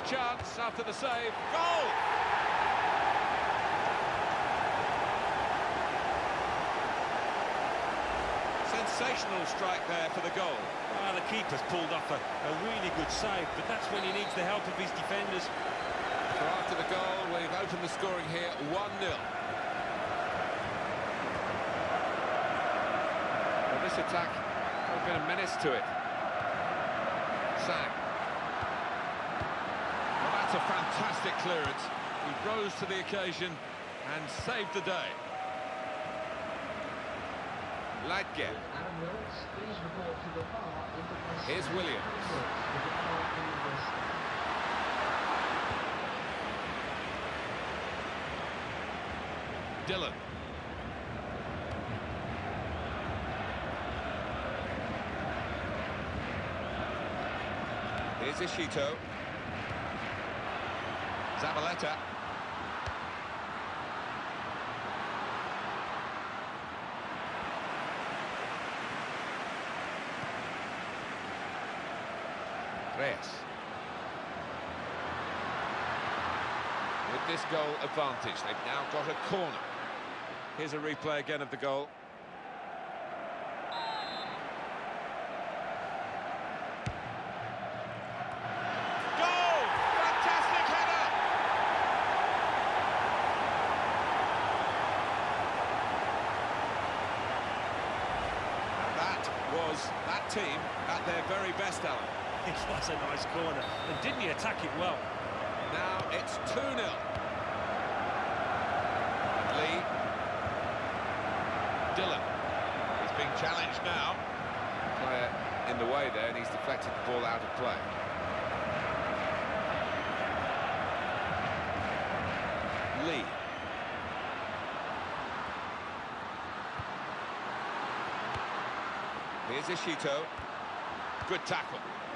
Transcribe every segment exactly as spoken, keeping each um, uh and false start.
chance after the save. Goal! Sensational strike there for the goal. Ah, the keeper's pulled off a, a really good save, but that's when he needs the help of his defenders. So after the goal, we've opened the scoring here, one nil. Well, this attack has been a menace to it. Sang. Well, that's a fantastic clearance. He rose to the occasion and saved the day. Ladge. Here's Williams. Dillon. Here's Ishito. Zabaleta. Reyes. With this goal advantage, they've now got a corner. Here's a replay again of the goal. Goal! Fantastic header! That was that team at their very best, Alan. It was a nice corner, and didn't he attack it well? Now it's two nil. Lee. Dillon. He's being challenged now. Player in the way there, and he's deflected the ball out of play. Lee. Here's Ishito. Good tackle.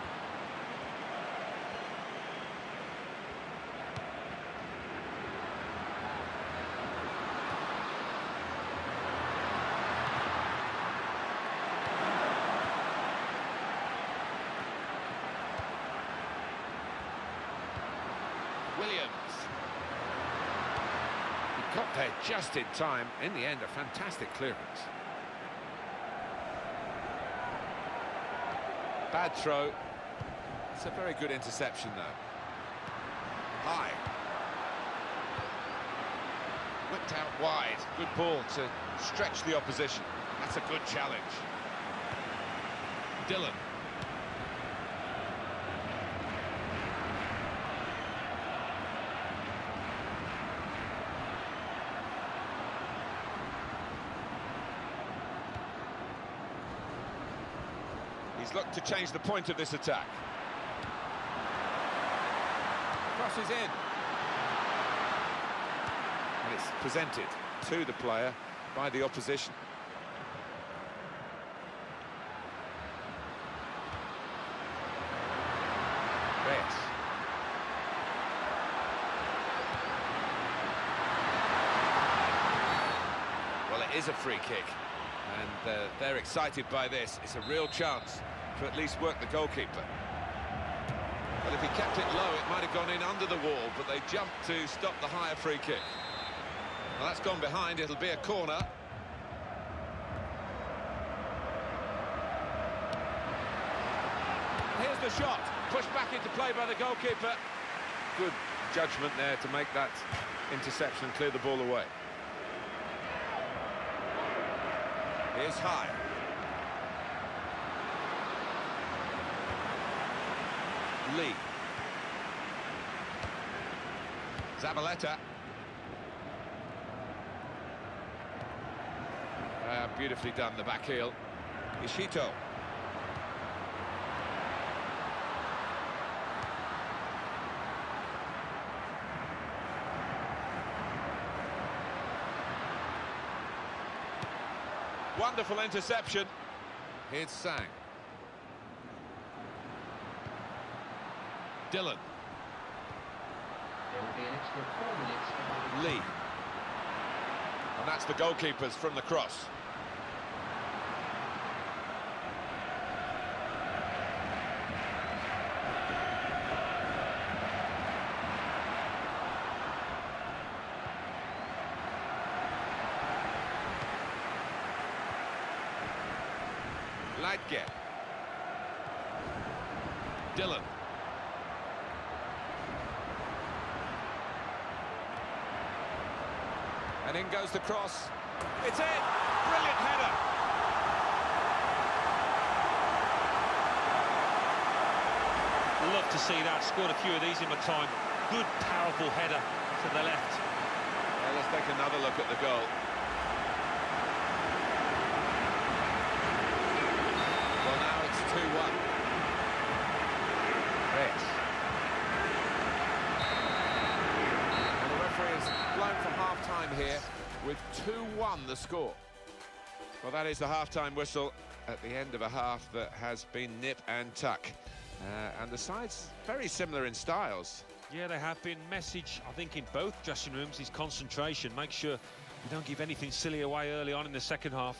Williams. He got there just in time. In the end, a fantastic clearance. Bad throw. It's a very good interception, though. High. Whipped out wide. Good ball to stretch the opposition. That's a good challenge. Dillon. He's looked to change the point of this attack. Crosses in. And it's presented to the player by the opposition. Reyes. Well, it is a free kick. And uh, they're excited by this. It's a real chance to at least work the goalkeeper. Well, if he kept it low, it might have gone in under the wall, but they jumped to stop the higher free kick. Well, that's gone behind. It'll be a corner. Here's the shot. Pushed back into play by the goalkeeper. Good judgment there to make that interception and clear the ball away. Here's High. Lee. Zabaleta. Uh, beautifully done, the back heel. Ishito. Wonderful interception. Here's Sang. Dillon. There will be an extra four minutes. Lee. And that's the goalkeepers from the cross. Ladgett. Dillon. And in goes the cross. It's in! Brilliant header! Love to see that. Scored a few of these in my time. Good, powerful header to the left. Well, let's take another look at the goal. Well, now it's two one. Reyes. And the referee has blown for half-time here with two one the score. Well, that is the half-time whistle at the end of a half that has been nip and tuck. Uh, and the sides very similar in styles. Yeah, they have been. Message, I think, in both dressing rooms is concentration. Make sure you don't give anything silly away early on in the second half.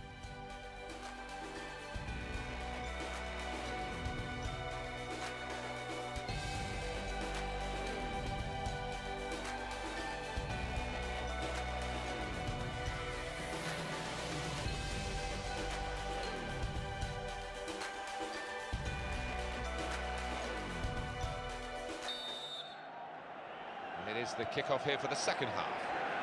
It is the kick-off here for the second half.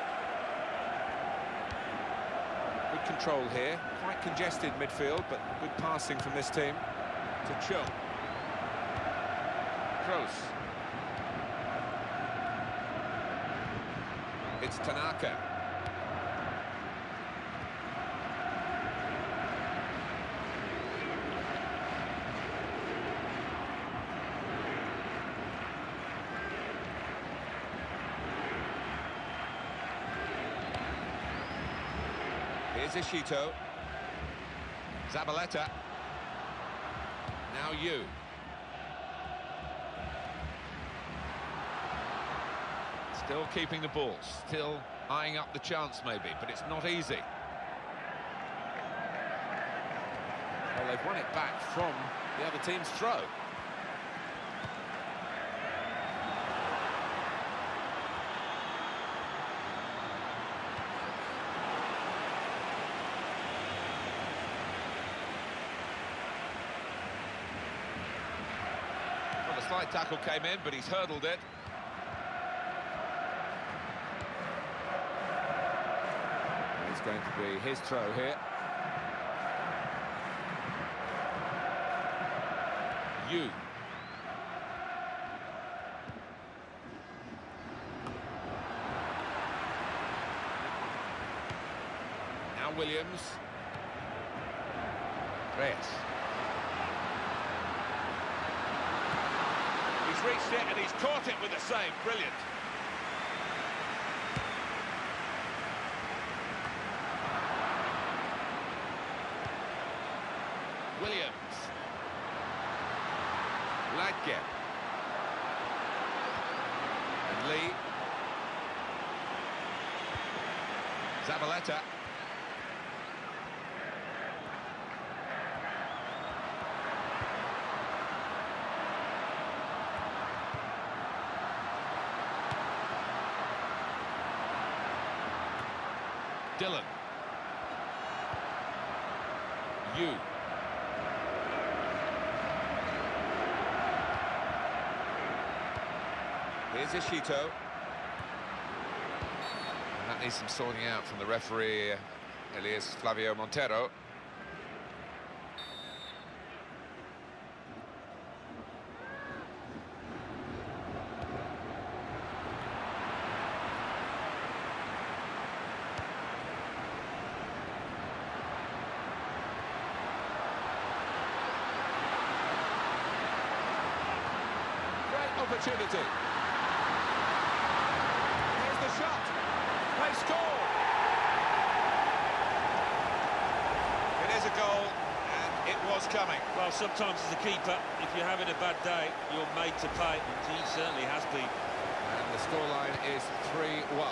Good control here, quite congested midfield, but good passing from this team to Cho. Kroos. It's Tanaka. Here's Ishito. Zabaleta. Now you. Still keeping the ball, still eyeing up the chance maybe, but it's not easy. Well, they've won it back from the other team's throw. Well, the slide tackle came in, but he's hurdled it. It's going to be his throw here. You. Now Williams. Reyes. He's reached it and he's caught it with a save. Brilliant. Williams. Ladgett. And Lee. Zabaleta. Dillon. You. Here's Ishito. And that needs some sorting out from the referee, Elias Flavio Montero. Great opportunity. Shot. They score. It is a goal, and it was coming. Well, sometimes as a keeper, if you're having a bad day, you're made to pay, and he certainly has been. And the scoreline is three one.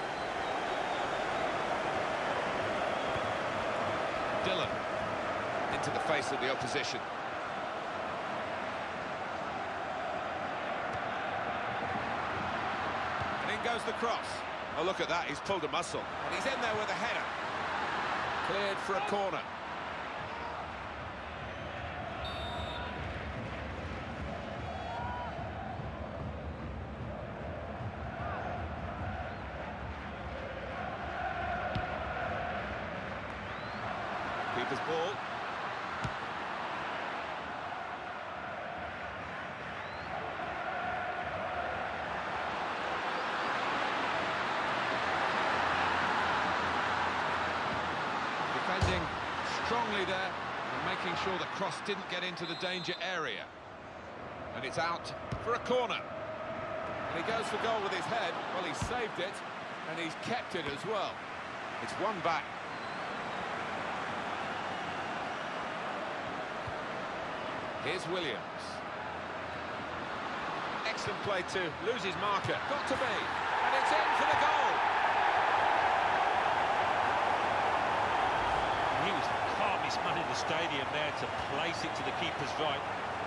Dillon into the face of the opposition. Goes the cross. Oh, look at that, he's pulled a muscle. And he's in there with a header. Cleared for a corner. striker's ball. Defending strongly there and making sure the cross didn't get into the danger area. And it's out for a corner. And he goes for goal with his head. Well, he saved it, and he's kept it as well. It's one back. Here's Williams. Excellent play to lose his marker. Got to be. And it's in for the goal. He was the calmest man in the stadium there to place it to the keeper's right.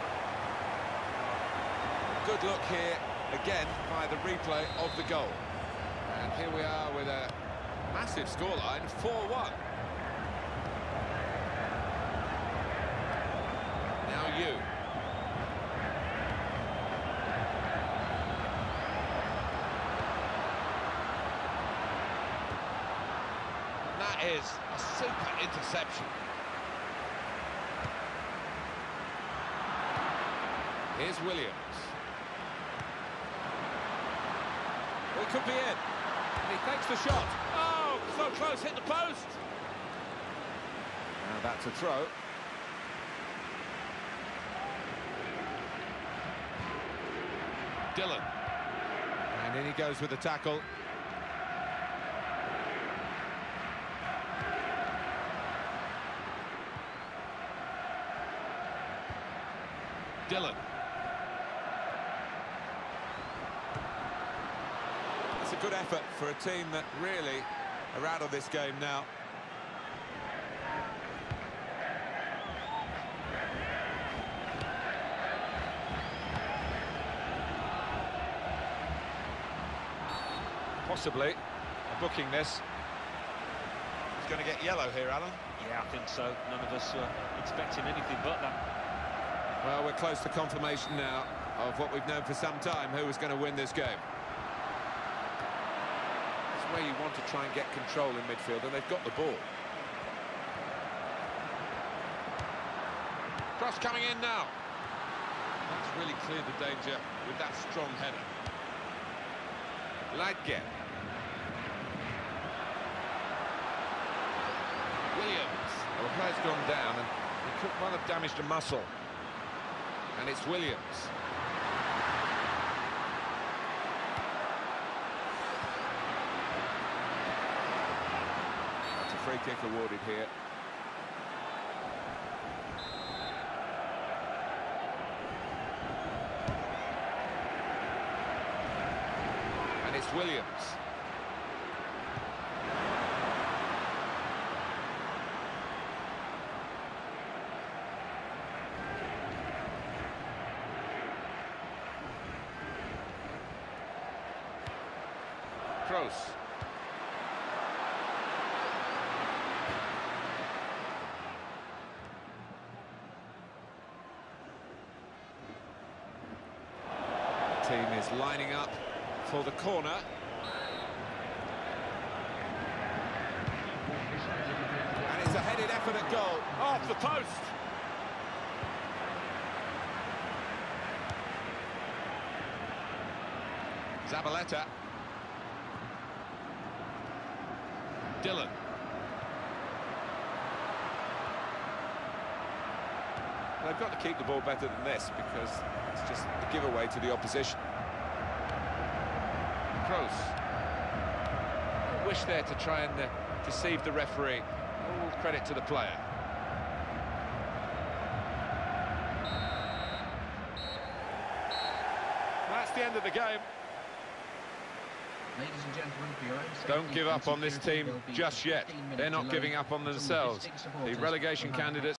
Good look here, again, by the replay of the goal. And here we are with a massive scoreline, four one. Now you. And that is a super interception. Here's Williams. Well, he could be in. And he takes the shot. Oh, so close, hit the post. Now that's a throw. Dillon. And in he goes with the tackle. Dillon. It's a good effort for a team that really are out of this game now. Possibly booking this. He's going to get yellow here, Alan. Yeah, I think so. None of us were expecting anything but that. Well, we're close to confirmation now of what we've known for some time, who was going to win this game. It's where you want to try and get control in midfield, and they've got the ball. Cross coming in now. That's really cleared the danger with that strong header. Leitgeb. Williams. Well, the player's gone down, and he could well have damaged a muscle. And it's Williams. That's a free kick awarded here. And it's Williams. Kroos. The team is lining up for the corner. And it's a headed effort at goal. Off the post. Zabaleta. Dillon. They've got to keep the ball better than this because it's just a giveaway to the opposition. Kroos. Wish there to try and uh, deceive the referee. All credit to the player. That's the end of the game. Ladies and gentlemen, for your own safety Don't give and up on this security, team there'll be just a yet. fifteen minute They're not delay giving up on from the themselves. Mystic The supporters relegation who have candidates